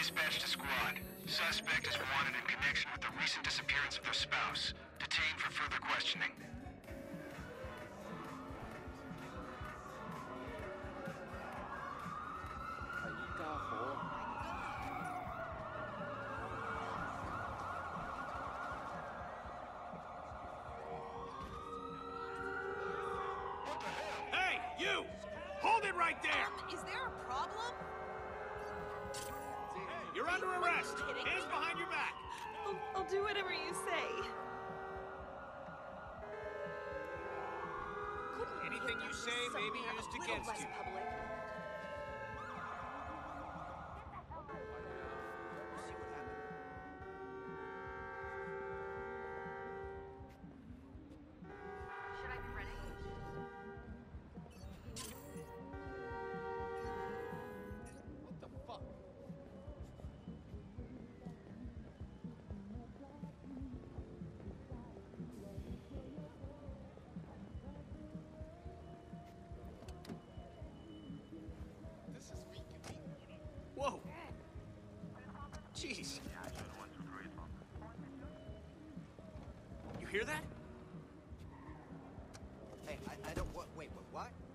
Dispatch to squad. Suspect is wanted in connection with the recent disappearance of their spouse. Detained for further questioning. Hey, you! Hold it right there! Is there a problem? You're under arrest! Are you kidding Hands me? behind your back! I'll do whatever you say. Couldn't we Anything have you done say this may be somewhere used a little against less you. public? Should I be ready? What the fuck? This is weak. Whoa! Jeez! You hear that? Hey, I don't... Wait, what?